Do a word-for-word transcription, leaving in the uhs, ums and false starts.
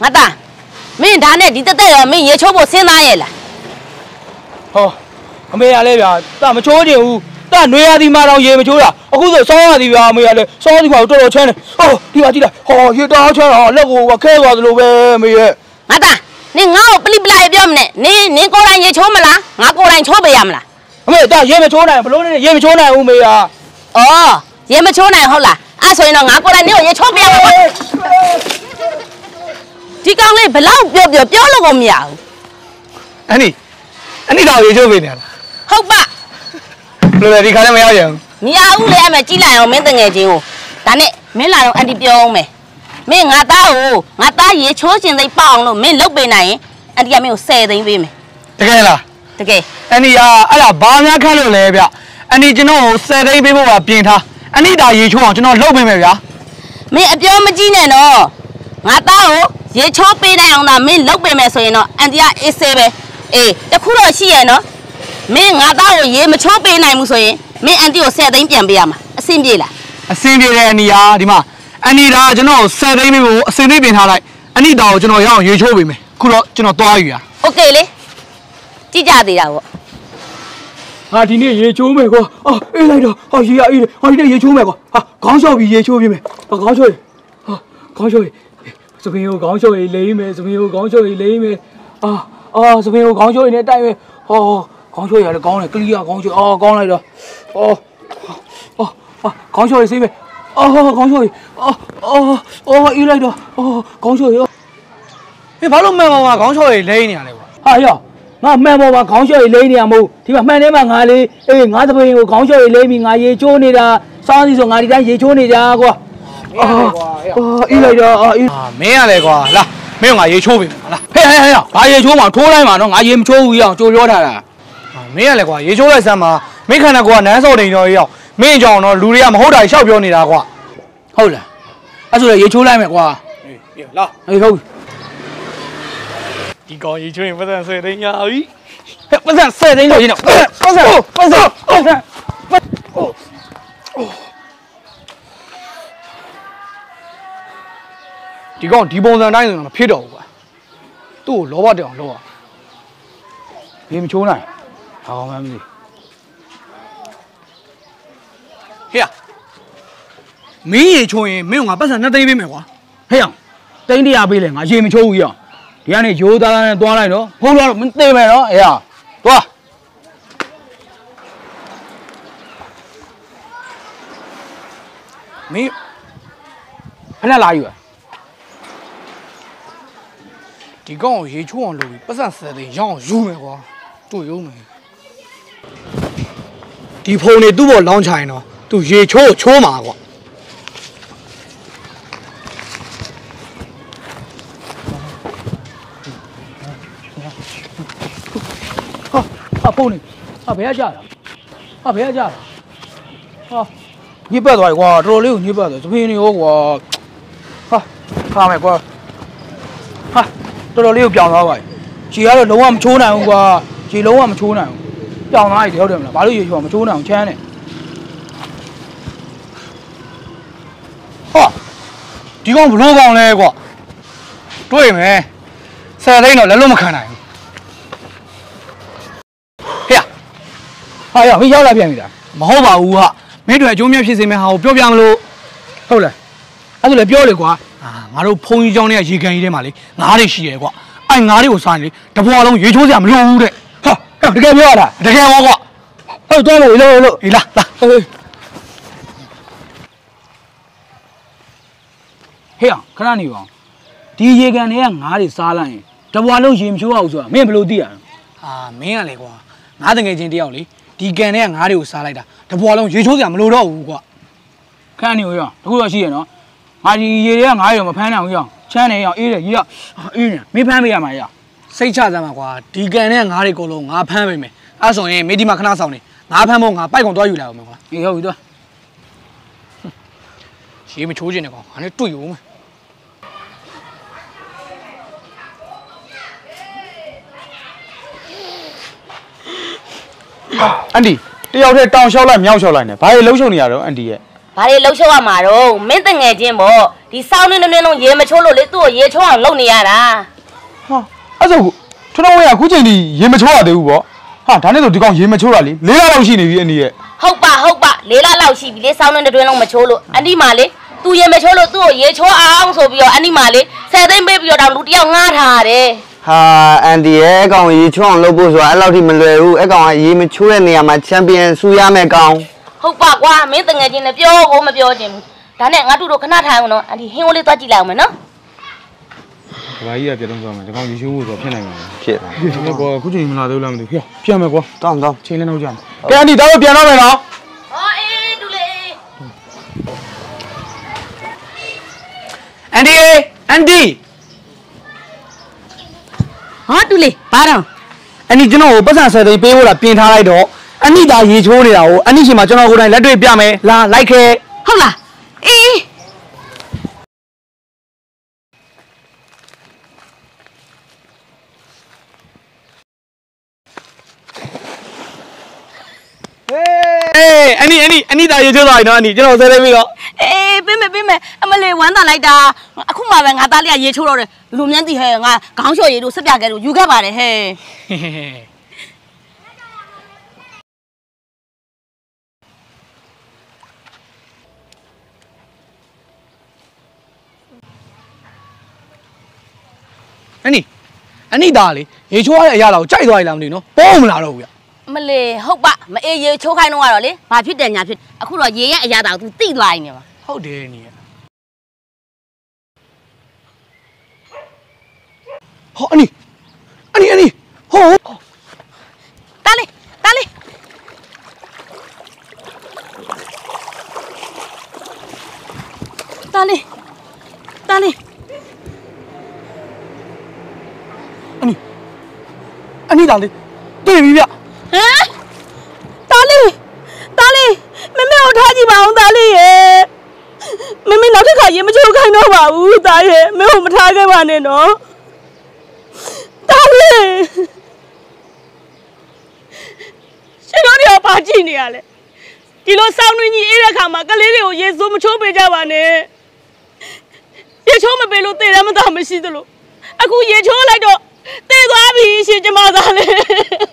ငါသားမင်းဒါနဲ့ဒီတက်တက်ရောမင်းရေချိုးဖို့စဉ်းစားရဲ့လားဟောအမေရလဲဗျာတမချိုးချင်ဘူးတနွေရသည်မှာတော့ရေမချိုးတာအခုဆိုစောရသည်ဗျာအမေရလဲစောသည်မှာတော်တော်ချမ်းတယ်ဟောဒီပါကြည့်လိုက်ဟောရေတောင်းချမ်းတာလက်ကိုခဲသွားသလိုပဲအမေရဲ့ငါသားနင်ငါ့ကိုပလိပလာပြောမနဲ့နင်နင်ကိုယ်တိုင်ရေချိုးမလားငါကိုယ်တိုင်ချိုးပေးရမလားအမေတရေမချိုးနိုင်ဘလို့နဲ့ရေမချိုးနိုင်ဦးမေရအော်ရေမချိုးနိုင်ဟုတ်လားအဲ့ဆိုရင်တော့ငါကိုယ်တိုင်နင်ကိုရေချိုးပေးရမှာဒီကောင်လေးဘလောက်ပြောပြောပြောလို့ကိုမရဘူးအန်ဒီအန်ဒီတော့ရေချိုးပေးနေလားဟုတ်ပါဘယ်လိုလဲဒီခါလည်းမရရဘူးမရဘူးလေအမေကြည့်လိုက်အောင်မင်းတငယ်ချင်းကိုဒါနဲ့မင်းလာတော့အန်တီပြောအောင်မယ်မင်းငါသားကိုငါသားရေချိုးခြင်းသိပေါအောင်လို့မင်းလုပ်ပေးနိုင်ရင်အန်တီကမင်းကိုဆယ်သိန်းပေးမယ်တကယ်လားတကယ်အန်ဒီကအဲ့ဒါဘာများခက်လို့လဲဗျအန်ဒီကျွန်တော်ကိုဆယ်သိန်းပေးဖို့ပါပြင်ထားအန်ဒီဒါရေချိုးအောင်ကျွန်တော်လုပ်ပေးမယ်ဗျာမင်းအပြောမကြည့်နဲ့တော့ငါသားကိုရေချိုးပေးနိုင်အောင်သာမင်းလုပ်ပေးမယ်ဆိုရင်တော့အန်တီကအေးဆေးပဲအေးတခုတော့ရှိရဲ့နော်မင်းငါသားကိုရေမချိုးပေးနိုင်ဘူးဆိုရင်မင်းအန်တီကိုဆယ်သိန်းပြန်ပေးရမှာအဆင်ပြေလားအဆင်ပြေတယ်အန်ဒီဟာဒီမှာအန်ဒီဒါကျွန်တော်ဆယ်သိန်းပေးဖို့အဆင်သိပြင်ထားလိုက်အန်ဒီဒါကိုကျွန်တော်ရအောင်ရေချိုးပေးမယ်ခုတော့ကျွန်တော်သွားယူရโอเคလေကြည့်ကြသေးတာပေါ့ငါဒီနေ့ရေချိုးမယ်ကွာအော်အေးလိုက်တော့ဟောရေရအေးဟောဒီနေ့ရေချိုးမယ်ကွာဟာခေါင်းလျှောက်ပြီးရေချိုးပြမယ်ဟာခေါင်းလျှောက်ဟာခေါင်းလျှောက်စပင်းကိုခေါင်းလျှောက်ရေးလိမ့်မယ်စပင်းကိုခေါင်းလျှောက်ရေးလိမ့်မယ်အာအာစပင်းကိုခေါင်းလျှောက်ရေးနဲ့တိုက်မယ်ဟောခေါင်းလျှောက်ရတယ်ကောင်းတယ်ကလီးယာခေါင်းလျှောက်အော်ကောင်းလိုက်တော့အော်အော်ခေါင်းလျှောက်ရေးစေးမယ်အော်ခေါင်းလျှောက်ရေးအော်အော်အော်အေးလိုက်တော့အော်ခေါင်းလျှောက်ရေးဟေးဘာလို့မှန်ပါမှာခေါင်းလျှောက်ရေးလိမ့်နေရလဲကွာဟာရောငါမှန်ပေါ်မှာခေါင်းလျှောက်ရေးလိမ့်နေရမဟုတ်ဒီမှာမှန်ထဲမှာငါလေးအေးငါသပင်းကိုခေါင်းလျှောက်ရေးလိမ့်ပြီးငါရေချိုးနေတာစောင်းစီဆိုငါဒီတိုင်းရေချိုးနေကြကွာအော်အော်အေးလိုက်တော့အေးအာမင်းရလေကွာလာမင်းကငါရေချိုးပြီလားဟဲ့ဟဲ့ဟဲ့ဘာရေချိုးမှာထိုးလိုက်မှာနော်ငါရေမချိုးဘူးအောင်ကြိုပြောထားတာမင်းရလေကွာရေချိုးလိုက်စမ်းမှာမင်းခန္ဓာကိုယ်ကနန်းစော်တိန်တော်ကြီးအောင်မင်းကြောင်တော့လူတွေကမဟုတ်တာရှောက်ပြောနေတာကွာဟုတ်လားအဲ့ဆိုရေချိုးလိုက်မယ်ကွာအေးလာအေးဟုတ်ဒီကောင်ရေချိုးရင်ပတ်စံဆယ်သိန်းရပြီဟဲ့ပတ်စံဆယ်သိန်းလို့ရင်းတော့ပတ်စံပတ်စံပတ်စံဒီကောင်ဒီပုံစံတိုင်းဆိုတော့မဖြစ်တော့ဘူးကွာသူ့ကိုလောဘတက်အောင်လုပ်အောင်ရေမချိုးနိုင်ဘာမှမသိဟေ့မင်းရေချိုးရင်မင်းကငါပတ်စံနှစ်သိန်းပေးမယ်ကွာဟေ့အောင်သိန်းတရာပေးလဲငါရေမချိုးဘူးရအောင်ဒီကနေရိုးသားသားနဲ့သွားလိုက်တော့ဖုံးတော့မသိမယ်နော်အေးသွားမင်းဖက်လာယူဒီကောင်ကိုရေချိုးအောင်လုပ်ပြီးပတ်စံဆယ်သိန်းရောင်းအောင်ယူမယ်ကွာတို့ရုံးမယ်ဒီဖုံနေသူ့ဘောလောင်းချရင်တော့သူရေချိုးချိုးမှာကွာဟာဖုံနေဟာဘယ်ကကြတာဟာဘယ်ကကြတာဟာညစ်ပတ်သွားပြီကွာတော်တော်လေးကိုညစ်ပတ်သွားသပင်းနေရောကွာဟာခါမယ်ကွာဟာတော်တော်လေးကိုပြောင်းသွားပါပြီခြေကတော့လုံးဝမချိုးနိုင်ဘူးကွာခြေလုံးဝမချိုးနိုင်ဘူးပြောင်းသွားပြီဟုတ်တယ်မလားဘာလို့ရေချိုးမချိုးနိုင်အောင်ချမ်းနေဟာဒီကောင်ဘလို့ကောင်လဲကွာတွေ့မယ်ဆယ်သိန်းတော့လည်းလုံးမခံနိုင်ဘူးဟဲ့ဟာရမင်းရောက်လာပြန်ပြီလားမဟုတ်ပါဘူးဟာမင်းတို့အကျိုးမြတ်ဖြစ်စေမယ့်ဟာကိုပြောပြမလို့ဟုတ်လားအဲ့ဒါလည်းပြောလေကွာအာငါတို့ဖုန်းကြီးเจ้าနဲ့ရေကန်ကြီးထဲမှာလေငါးတွေရှိရဲကွာအဲ့ငါးတွေကိုစားနေလေတပွားလုံးရေချိုးစရာမလိုဘူးတဲ့ဟာတကယ်ပြောရတာတကယ်ပေါ့ကွာဟုတ်တော့လို့လို့လို့ဟေးလာလာဟေးဟေးအောင်ခဏနေပါဒီရေကန်တွေကငါးတွေစားလိုက်ရင်တပွားလုံးရေမချိုးအောင်ဆိုတာမင်းဘယ်လိုသိရလဲဟာမင်းကလေကွာငါးတငယ်ချင်းတယောက်လေဒီကန်တွေကငါးတွေကိုစားလိုက်တာတပွားလုံးရေချိုးစရာမလိုတော့ဘူးကွာခဏနေရောတခုတော့ရှိရနော်ငါဒီရေတွေကငါးတွေမဖမ်းနိုင်ဘူးရောချမ်းနေရောအေးတယ်ရေကအေးနေမင်းဖမ်းပေးရမှာရစိတ်ချစမ်းပါကွာဒီကန်နဲ့ငါးတွေအကုန်လုံးငါဖမ်းပေးမယ်အဲ့ဆိုရင်မေဒီမှာခဏဆောင်နေငါဖမ်းဖို့ငါပိုက်ကုန်သွားယူလာအောင်မယ်ကွာအေးဟုတ်ပြီသွားရေမချိုးချင်တယ်ကွာငါနဲ့တွေ့ရုံမယ်အန်ဒီတယောက်တည်းတောင်လျှောက်လိုက်မြောက်လျှောက်လိုက်နေဘာတွေလှုပ်ရှုံနေရတော့အန်ဒီရဲ့ဘာဘာတွေလှုပ်ရှုပ်ရမှာတော့မင်းတငယ်ချင်းပေါ့ဒီစောင်းနေနေလုံးရေမချိုးလို့လေသူ့ကိုရေချိုးအောင်လုပ်နေရတာဟာအဲ့ဆိုထွန်းတော်ဝင်းကအခုချိန်ထိရေမချိုးရသေးဘူးပေါ့ဟာဒါနဲ့ဆိုဒီကောင်ရေမချိုးတာလေလေးလလောက်ရှိနေပြီအနီရဲ့ဟုတ်ပါဟုတ်ပါလေးလလောက်ရှိပြီလေစောင်းနေတွင်လုံးမချိုးလို့အန်ဒီမာလေသူရေမချိုးလို့သူ့ကိုရေချိုးအောင်ဆိုပြီးတော့အန်ဒီမာလေဆယ်သိန်းပေးပြီးတော့လူတယောက်ငားထားတယ်ဟာအန်ဒီရဲ့အကောင်ရေချိုးအောင်လုပ်ဖို့ဆိုတာအဲ့လောက်ထိမလွယ်ဘူးအကောင်ကရေမချိုးတဲ့နေရာမှာချန်ပီယံဆူရမယ်ကောင်ဟုတ်ပါကွာမင်းတငယ်ချင်းလည်းပြောကိုမပြောချင်ဘူးဒါနဲ့ငါတို့တို့ခဏထိုင်အောင်နော်အန်ဒီဟင်းကိုလေးသွားကြည့်လိုက်အောင်မယ်နော်ဒီဘာကြီးကပြတော့ဆိုမယ်ဒီကောင်ရေချိုးဖို့ဆိုဖြစ်နိုင်မှာဖြစ်တယ်ဒီကောအခုချိန်မလာသေးဘူးလားမသိဘူးဖေပြန်မယ်ကွာတောင်းတောင်းချိန်လည်းနောက်ကြမယ်ကဲအန်ဒီတော့ပြန်တော့မယ်နော်ဟောအေးတူလေးအန်ဒီအန်ဒီဟောတူလေးဘာတော့အန်ဒီကျွန်တော်ကိုပတ်စံဆယ်သိန်းပေးဖို့လားပြင်ထားလိုက်တော့အန်ဒီဒါရေချိုးနေတာကိုအန်ဒီရှင်မှာကျွန်တော်ကိုယ်တိုင်လက်တွေ့ပြမယ်လာလိုက်ခဲဟုတ်လားအေးအေးအန်ဒီအန်ဒီအန်ဒီဒါရေချိုးသွားပြီနော်အန်ဒီကျွန်တော်ဆယ်သိန်းပြီးတော့အေးပေးမယ်ပေးမယ်အမလေးဝမ်းသာလိုက်တာအခုမှပဲငါသားလေးကရေချိုးတော့တယ်လူမြန်းတီဟဲ့ငါခေါင်းလျှော်ရည်တို့ဆက်ပြခဲ့လို့ယူခဲ့ပါတယ်ဟဲ့အန်ဒီအန်ဒီဒါလေရေချိုးရတဲ့အရာတော့ကြိုက်သွားပြီလားမသိဘူးနော်ပေါ်မလာတော့ဘူးဗျမလေးဟုတ်ပါမအေးရေချိုးခိုင်းတော့ကတော့လေဘာဖြစ်တယ်ညာဖြစ်အခုတော့ရေရဲ့အရာတောင် तू တိသွားနေမှာဟုတ်တယ်နီဟောအန်ဒီအန်ဒီအန်ဒီဟောတားလေးတားလေးတားလေးတားလေးအန်ဒီအန်ဒီဒါလေးတွေ့ပြီဗျဟမ်တားလေးတားလေးမမေကိုထားကြည့်ပါအောင်တားလေးရေမမေနောက်တစ်ခါရေမချိုးခိုင်းတော့ပါဘူးတားရေမမေကိုမထားခဲ့ပါနဲ့နော်တားလေးရှင်တို့တွေကဘာကြည့်နေရလဲဒီလိုစောင်းနှင်းကြီးအေးတဲ့ခါမှာကလေးတွေကိုရေစိုးမချိုးပေးကြပါနဲ့ရေချိုးမပေးလို့တည်ရမသားမရှိသလိုအခုရေချိုးလိုက်တော့တည်သွားပြီရှင်ကျမသားလေး